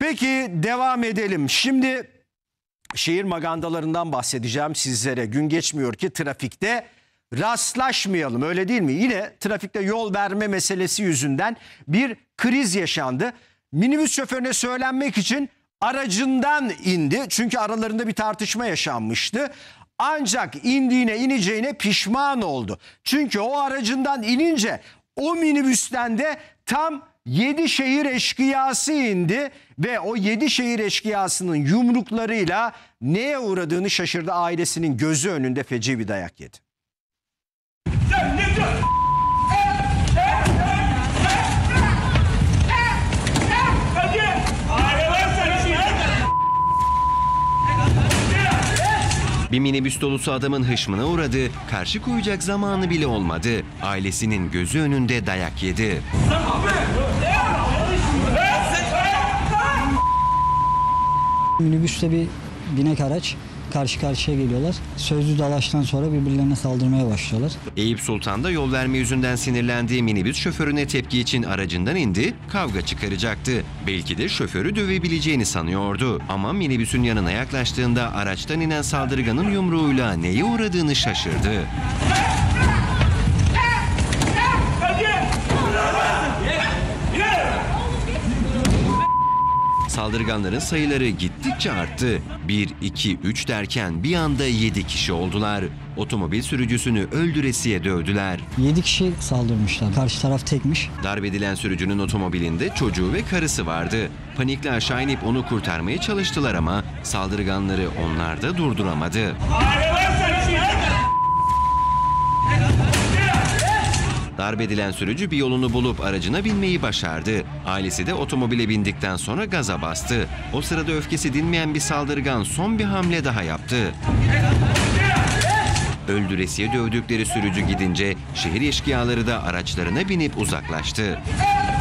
Peki devam edelim. Şimdi şehir magandalarından bahsedeceğim sizlere. Gün geçmiyor ki trafikte rastlaşmayalım, öyle değil mi? Yine trafikte yol verme meselesi yüzünden bir kriz yaşandı. Minibüs şoförüne söylenmek için aracından indi. Çünkü aralarında bir tartışma yaşanmıştı. Ancak ineceğine pişman oldu. Çünkü o aracından inince o minibüsten de tam 7 şehir eşkıyası indi ve o 7 şehir eşkıyasının yumruklarıyla neye uğradığını şaşırdı. Ailesinin gözü önünde feci bir dayak yedi. Sen ne diyorsun? Hadi! Aileler sen Bir minibüs dolusu adamın hışmına uğradı, karşı koyacak zamanı bile olmadı. Ailesinin gözü önünde dayak yedi. Minibüste bir binek araç karşı karşıya geliyorlar. Sözlü dalaştan sonra birbirlerine saldırmaya başlıyorlar. Eyüp Sultan'da yol verme yüzünden sinirlendiği minibüs şoförüne tepki için aracından indi, kavga çıkaracaktı. Belki de şoförü dövebileceğini sanıyordu. Ama minibüsün yanına yaklaştığında araçtan inen saldırganın yumruğuyla neye uğradığını şaşırdı. Saldırganların sayıları gittikçe arttı. 1, 2, 3 derken bir anda 7 kişi oldular. Otomobil sürücüsünü öldüresiye dövdüler. 7 kişi saldırmışlar. Karşı taraf tekmiş. Darp edilen sürücünün otomobilinde çocuğu ve karısı vardı. Panikle aşağı inip onu kurtarmaya çalıştılar ama saldırganları onlar da durduramadı. Darp edilen sürücü bir yolunu bulup aracına binmeyi başardı. Ailesi de otomobile bindikten sonra gaza bastı. O sırada öfkesi dinmeyen bir saldırgan son bir hamle daha yaptı. Öldüresiye dövdükleri sürücü gidince şehir eşkıyaları da araçlarına binip uzaklaştı.